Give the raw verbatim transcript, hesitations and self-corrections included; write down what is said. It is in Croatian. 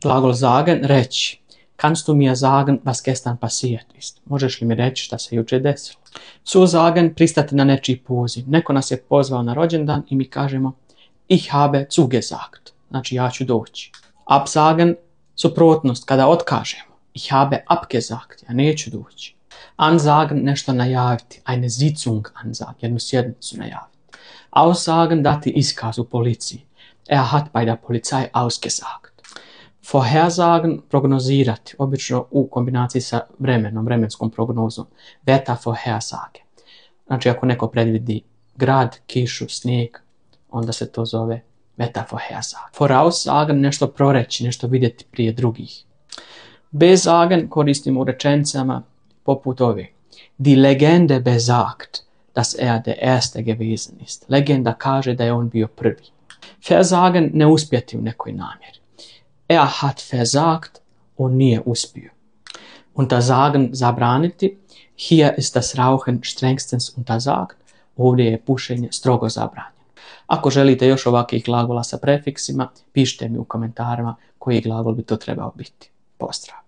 Glagol sagen, reći. Kannst du mir sagen, was gestern passiert ist? Možeš li mi reći šta se jučer desilo? Zusagen, pristati na nečiji poziv. Neko nas je pozvao na rođendan i mi kažemo ich habe zugesagt. Znači ja ću doći. Absagen, suprotnost, kada otkažemo. Ich habe abgesagt, ja neću doći. Ansagen, nešto najaviti. Eine Sitzung ansagen, jednu sjednicu najaviti. Aussagen, dati iskaz u policiji. Er hat bei der Polizei ausgesagt. Vorhersagen, prognozirati, obično u kombinaciji sa vremenom, vremenskom prognozom. Wettervorhersage. Znači ako neko predvidi grad, kišu, snijeg, onda se to zove Wettervorhersage. Voraussagen, nešto proreći, nešto vidjeti prije drugih. Besagen koristimo u rečenicama poput ove. Die Legende besagt, dass er der Erste gewesen ist. Legenda kaže da je on bio prvi. Versagen, ne uspjeti u nekoj namjeri. Er hat versagt, on nije uspio. Untersagen, zabraniti. Hier ist das Rauchen strengstens untersagt. Ovdje je pušenje strogo zabranjeno. Ako želite još ovakvih glagola sa prefiksima, pišite mi u komentarima koji glagol bi to trebao biti. Pozdrav!